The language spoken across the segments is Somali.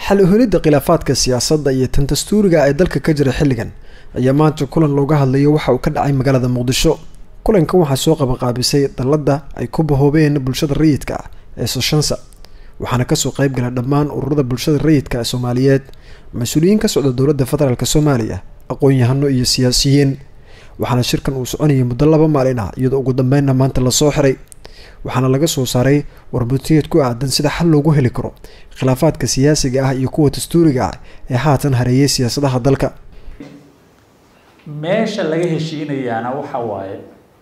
xal u helidda khilaafaadka siyaasadda iyo tan dastuuriga ee dalka ka jira xilligan ayaa maanta kulan looga hadlayo waxa uu ka dhacay magaalada Muqdisho. Kulankan waxaa soo qabanqaabisay dalladda ay ku bahoobeen bulshada rayidka ah ee Soshansa, waxaana kasoo qayb galay dhammaan ururada bulshada rayidka ee Soomaaliyeed, mas'uuliyiin ka socda dowladda federaalka Soomaaliya, aqoon-yahano iyo siyaasiyiin. waxaana shirkan uu soconayay muddo 2 maalin ah iyadoo ugu dambeynna maanta la soo xiray. waxaana laga soo saaray warbixin ku aadan sida xal loogu heli karo khilaafaadka siyaasiga ah iyo kuwa dastuuriga ah ee haatan hareeyay siyaasadaha dalka. meesha laga heshiinayana waxa waaye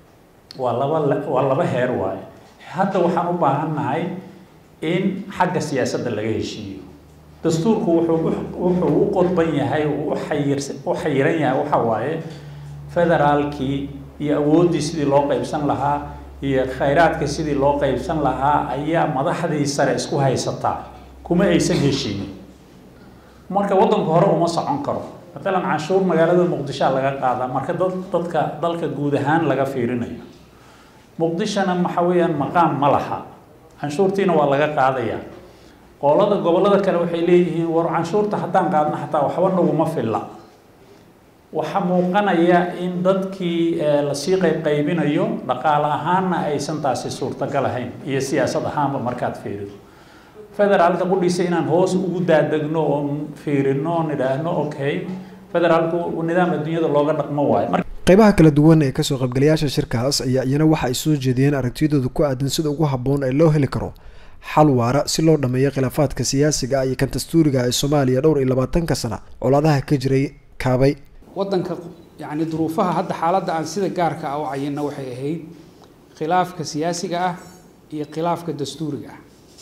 waa laba heer waaye. hadda waxaan u baahanahay in xagga siyaasadda laga heshiiyo. dastuurku wuxuu u qodban yahay oo u xayiran yahay waxa waaye federaalkii iyo awoodii sidii loo qaybsan lahaa iyo khayraadka sidii loo qaybsan lahaa ayaa madaxdii sare isku haysataa kuma aysan heshiin. marka wadanka hore uma socon karo. Matalan canshuur magaalada Muqdisho laga qaadaa marka dadka dalka guud ahaan laga fiirinayo. Muqdishona waxa weeyaan maqaam ma laha. canshuurtiina waa laga qaadayaa. qolada gobolada kale waxay leeyihiin war canshuurta haddaan qaadna xataa waxba naguma filla. waxa muuqanaya in dadkii la sii qaybinayo dhaqaale ahaanna aysan taasi suurtagal ahayn iyo siyaasad ahaanba markaad fiirido. federaalka qudhiisa inaan hoos ugu daadegno oo fiirino nidhaahno okay federaalku nidaamka dunyada looga dhaqmo waayo. qaybaha kala duwan ee kasoo qaybgalayaasha shirkaas ayaa iyana waxa ay soo jeediyeen aragtidooda ku aadan sida ugu habboon ee loo heli karo xal waara si loo dhameeyo khilaafaadka siyaasiga iyo kan dastuuriga ee Soomaaliya dhowr iyo 20 sano colaadaha ka jiray kaabay. wadanka yani duruufaha hadda xaaladda aan sida gaarka ah u cayina waxay ahayd khilaafka siyaasiga ah iyo khilaafka dastuuriga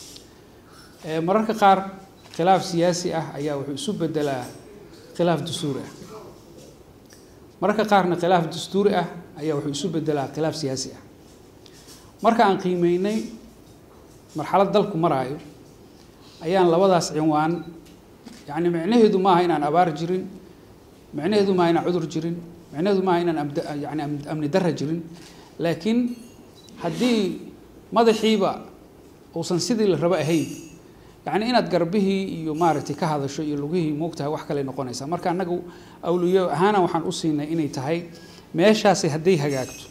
ah. mararka qaar khilaaf siyaasi ah ayaa wuxuu isu bedelaa khilaaf dastuuri ah. mararka qaarna khilaaf dastuuri ah ayaa wuxuu isu bedelaa khilaaf siyaasi ah. marka aan qiimeynay marxalad dalku maraayo ayaan labadaas cinwaan yani macnaheedu maaha inaan abaar jirin, macnaheedu ma inaan cudur jirin, macnaheedu ma inaan yani amni darra jirin, laakiin haddii madaxiiba uusan sidii la rabo ahayn yani inaad garbihii iyo maaragtay ka hadasho iyo lugihii moogtahay wax kale noqonaysa. marka annagu awliyo ahaana waxaan u siinay inay tahay meeshaasi hadday hagaagto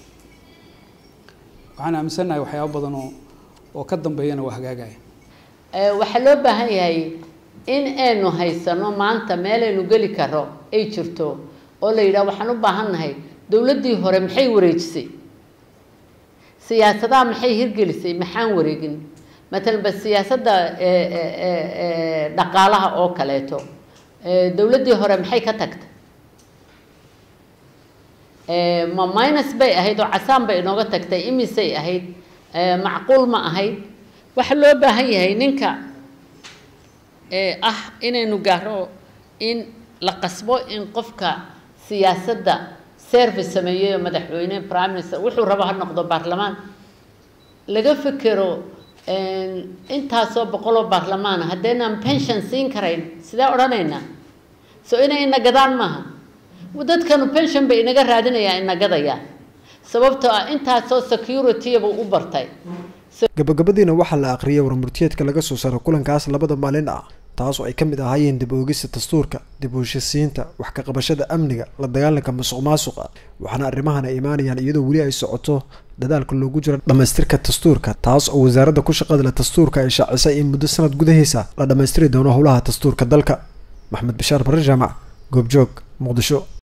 waxaan aaminsanahay waxyaabo badan oo ka dambeeyana waa hagaagaya. waxaa loo baahan yahay in aynu haysano maanta meel aynu geli karo ay jirto oo la yiraahdo waxaan u baahannahay dawladdii hore maxay wareejisay, siyaasadaha maxay hirgelisay, maxaan wareegin. matalan bas siyaasadda dhaqaalaha oo kaleeto dawladdii hore maxay ka tagtay, ma minus bay ahayd oo casaan bay inooga tagtay, imisay ahayd, macquul ma ahayd. waxa loo baahan yahay ninka inaynu gaaro in la qasbo in qofka siyaasadda service sameeyo madaxweyne prime minister wuxuu rabo ha noqdo baarlamaan laga fikiro intaasoo boqoloo baarlamaan haddeenaan pension siin karayn sidee odhanaynaa soo inay ina gadaan maaha. dadkanu pension bay inaga raadinayaa ina gadaya sababtoo ah intaasoo security-ba u bartay. gabagabadiina waxaa la aqriyay warmurtiyeedka laga soo saaray kulankaas 2 maalin ah taas oo ay ka mid ahaayeen dib u eegista dastuurka, dib u heshiisiinta, wax ka qabashada amniga, la dagaalanka musuqmaasuqa. waxaana arrimahan ay imaanayaan iyadoo weli ay socoto dadaalka loogu jiro dhamaystirka dastuurka, taas oo wasaaradda ku shaqada leh dastuurka ay shaacisay in muddo sanad gudaheeda la dhamaystiri doono howlaha dastuurka dalka. Maxamed Bishaar Barre Jaamac, Goobjoog, Muqdisho.